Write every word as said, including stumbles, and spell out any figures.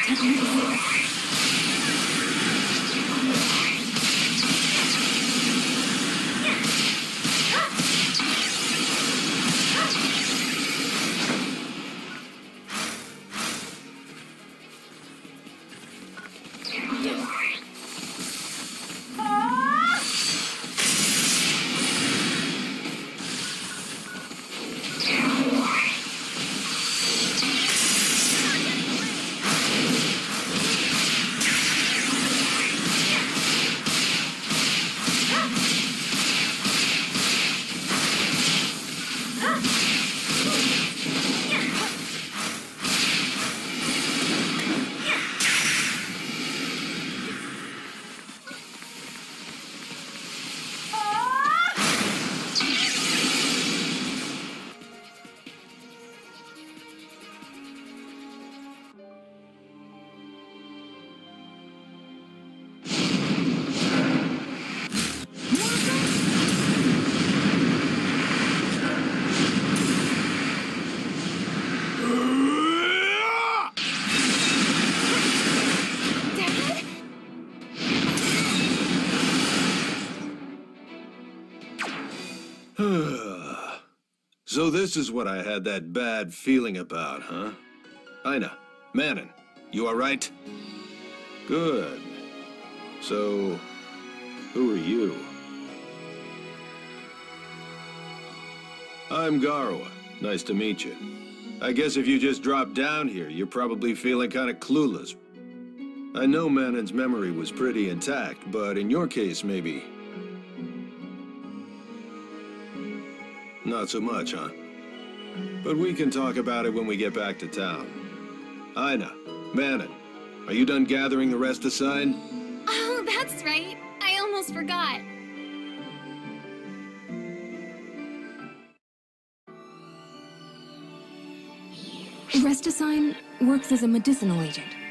So this is what I had that bad feeling about, huh? Aina, Manon, you all right? Good. So, who are you? I'm Garwa. Nice to meet you. I guess if you just dropped down here, you're probably feeling kind of clueless. I know Manon's memory was pretty intact, but in your case, maybe... not so much, huh? But we can talk about it when we get back to town. Aina, Manon, are you done gathering the rest aside? Oh, that's right. I almost forgot. Resticine works as a medicinal agent.